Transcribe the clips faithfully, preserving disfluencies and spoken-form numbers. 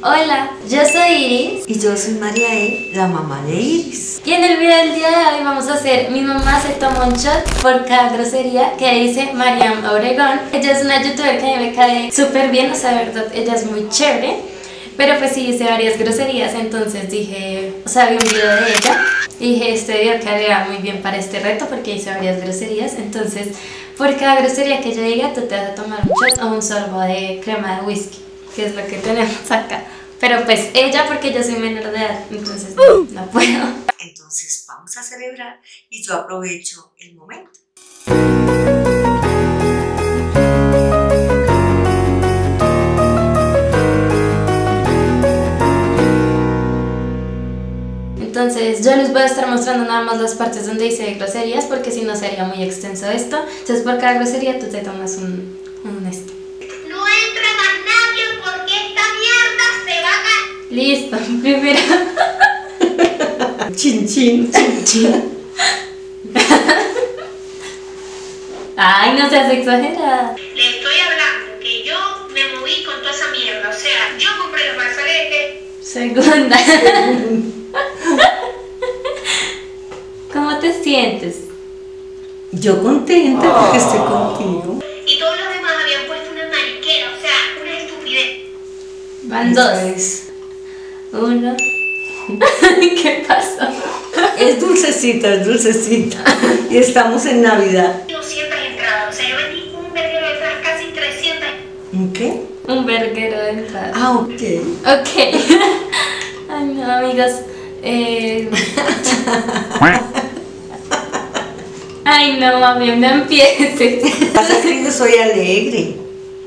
Hola, yo soy Iris. Y yo soy María E, la mamá de Iris. Y en el video del día de hoy vamos a hacer Mi mamá se toma un shot por cada grosería que dice Mariam Obregón. Ella es una youtuber que a mí me cae súper bien, o sea, de verdad, ella es muy chévere. Pero pues sí dice varias groserías, entonces dije, o sea, vi un video de ella y dije, este video quedaría muy bien para este reto porque dice varias groserías. Entonces, por cada grosería que yo diga, tú te vas a tomar un shot o un sorbo de crema de whisky, que es lo que tenemos acá. Pero pues ella, porque yo soy menor de edad, entonces no, no puedo. Entonces vamos a celebrar y yo aprovecho el momento. Entonces yo les voy a estar mostrando nada más las partes donde dice groserías, porque si no sería muy extenso esto. Entonces por cada grosería tú te tomas un, un esto. No entra más nadie porque esta mierda se va a caer. Listo, primero. Chin chin, chin chin. Ay, no seas exagerada. Le estoy hablando que yo me moví con toda esa mierda. O sea, yo compré los brazaletes. Segunda. ¿Cómo te sientes? Yo contenta oh. porque estoy contigo. Y todos los demás habían puesto una mariquera, o sea, una estupidez. Van Eso dos. Es. Uno. ¿Qué pasó? Es dulcecita, es dulcecita. Y estamos en Navidad. doscientas entradas, o sea, yo vendí un verguero de entradas, casi trescientas. ¿Un qué? Un verguero de entrada. Ah, ok. Ok. Ay, no, amigas. Eh... Ay, no, mami, no empieces. Pasa que yo soy alegre.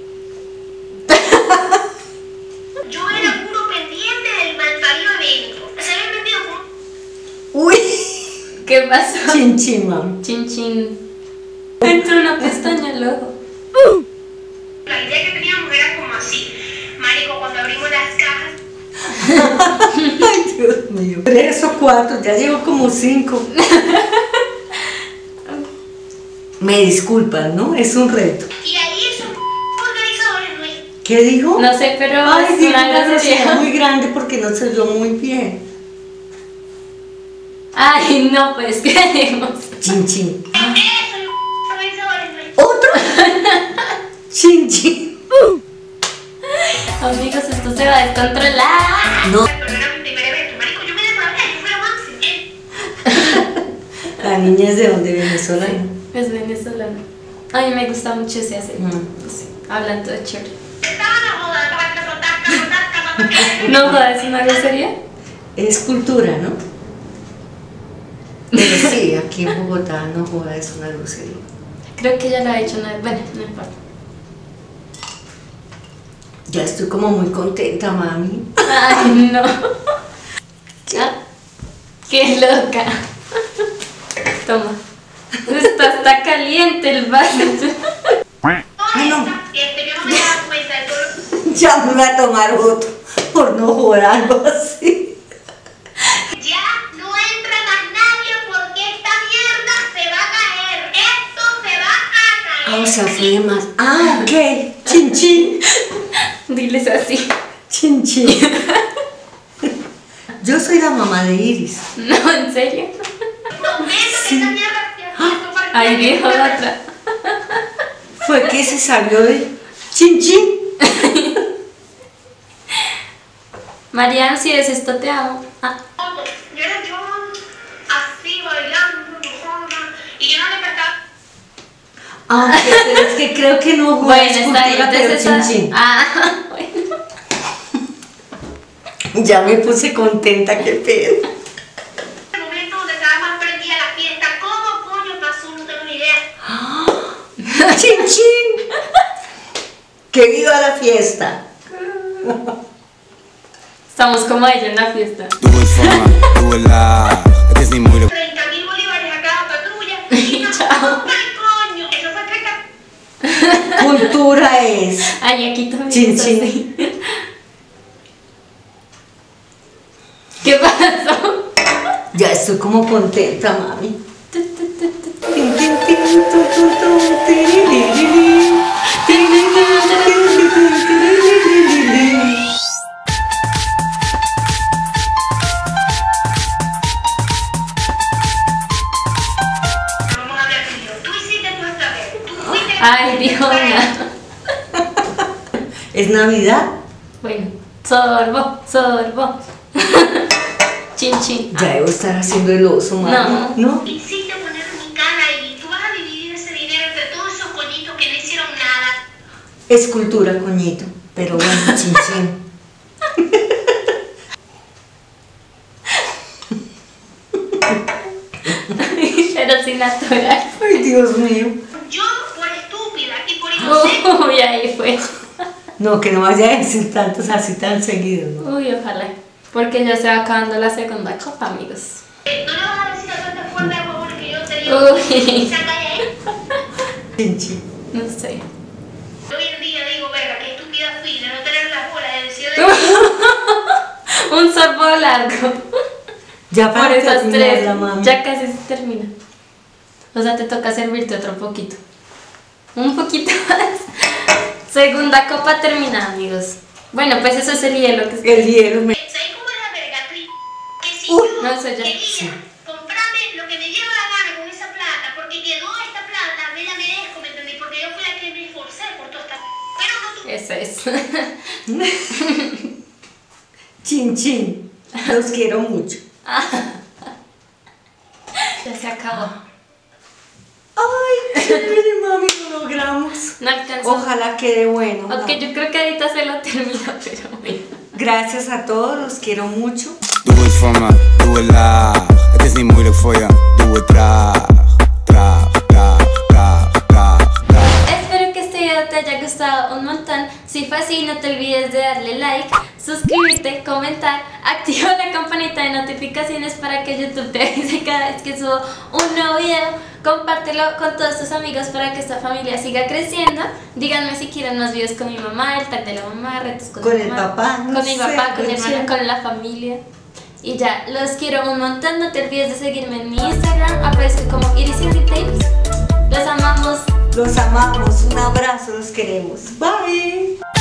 Yo era puro pendiente del malparido evento. Se habían vendido como... Uy. ¿Qué pasó? Chin chin, mami. Chin chin. Entró una pestaña al ojo. La idea que teníamos era como así. Marico, cuando abrimos las cajas. Ay, Dios mío. Tres o cuatro, ya llevo como cinco. Me disculpan, ¿no? Es un reto. Y ahí esos organizadores, Luis. ¿Qué dijo? No sé, pero Ay, es dijo una una grosería grosería muy grande porque no se oyó muy bien. Ay, no, pues, ¿qué haremos? Chin chin. Esos organizadores, Luis. ¿Otro? Chin chin. Amigos, esto se va a descontrolar. No. Pero era mi primer evento. Marico, yo me desbracé, yo fui la máxima. La niña es de donde, venezolana. Es venezolana. A mí me gusta mucho ese acento. Mm. No sé, hablan todo chévere. Estaban a joder, taca, taca, taca, taca, taca. No jodas, ¿es una grosería? Es cultura, ¿no? Pero sí, aquí en Bogotá no joda, es una grosería. Creo que ya lo ha hecho una vez. Bueno, no importa. Ya estoy como muy contenta, mami. Ay, no. Ah, qué loca. Toma. Esto está caliente el vaso. Ay, no. Este, yo no me daba cuenta de todo lo... Ya me voy a tomar otro por no jugar algo así. Ya no entra más nadie porque esta mierda se va a caer. Esto se va a caer. Ah, o sea, fue de más. Ah, ok. Chin chin. Diles así. Chin chin. Yo soy la mamá de Iris. No, ¿en serio? No, eso que esta mierda... Ahí dijo otra. Fue que se salió de chin chin. Marian, si ves esto, te amo. Ah. Yo era yo así bailando y yo no le prestaba. Ah, ok, pero es que creo que no juega Bueno, está ahí, cultura, pero entonces chin esa- chin. Ah, bueno. Ya me puse contenta, qué pedo. El momento donde estaba más prendida la fiesta, ¿cómo coño pasó? No tengo ni idea. Chin chin. Que viva la fiesta. Estamos como ella en la fiesta. Tuvo el fama, tuvo la Disney muy lo treinta mil bolívares a cada patrulla y no Chao. ¡ay, coño! Eso fue treinta. Cultura es. Ay, aquí también. Chin, es chin. así. ¿Qué pasó? Ya estoy como contenta, mami. Tu, tu, tu, tu, tu. Tin, tin, tin, tu, tu, tu, tiririri. Tin, tin, tin, tiririri, tiririri. Ay, dijo una. ¿Es Navidad? Bueno, sorbo, sorbo. Chin, chin. Ya debo estar haciendo el oso, mamá. No. ¿No? Insiste en poner mi cara y tú vas a dividir ese dinero entre todos esos coñitos que no hicieron nada. Escultura, coñito. Pero bueno, chin chin. Pero sin natural. Ay, Dios mío. Yo por estúpida y por inocente. Uy, ahí fue. No, que no vaya a decir tantos así tan seguidos, ¿no? Uy, ojalá. Porque ya se va acabando la segunda copa, amigos. No le vas a decir a toda esta fuerza de huevos que yo te digo. Uy. Saca de ahí. Chin chin. No sé. Hoy en día digo, verga, qué estúpida fui de no tener las bolas de decir Un sorbo largo. Ya para Por esas terminar, tres. la mami. Ya casi se termina. O sea, te toca servirte otro poquito. Un poquito más. Segunda copa terminada, amigos. Bueno, pues eso es el hielo que está. El hielo me... ¿Sabes cómo es la verga, Pri? Que si Uy, yo no, eso ya. quería Sí. comprarme lo que me diera la gana con esa plata, porque quedó esta plata, me la merezco, ¿me entendí? Porque yo fui la que me esforcé por toda esta... Pero no tú. Eso es. Chin chin. Los quiero mucho. Ya se acabó. Ay, chévere, mami, lo logramos. No alcanzó. Ojalá quede bueno. Aunque yo creo que ahorita se lo termino, pero bueno. Gracias a todos, los quiero mucho. Doe het voor me, doe het laag. Het is niet moeilijk voor je, doe het traag. Traag, traag, traag, traag, traag. Espero que este video te haya gustado un montón. Si fue así, no te olvides de darle like, suscribirte, comentar, activa la campanita de notificaciones para que YouTube te avise cada vez que subo un nuevo video. Compártelo con todos tus amigos para que esta familia siga creciendo. Díganme si quieren más videos con mi mamá, el tag de la mamá, retos con, Con mi el mamá, papá, no con mi sé, papá, con mi con hermana, quién. con la familia. Y ya, los quiero un montón. No te olvides de seguirme en mi Instagram. Aparezco como Iris Indie Tapes. Los amamos. Los amamos. Un abrazo, los queremos. Bye.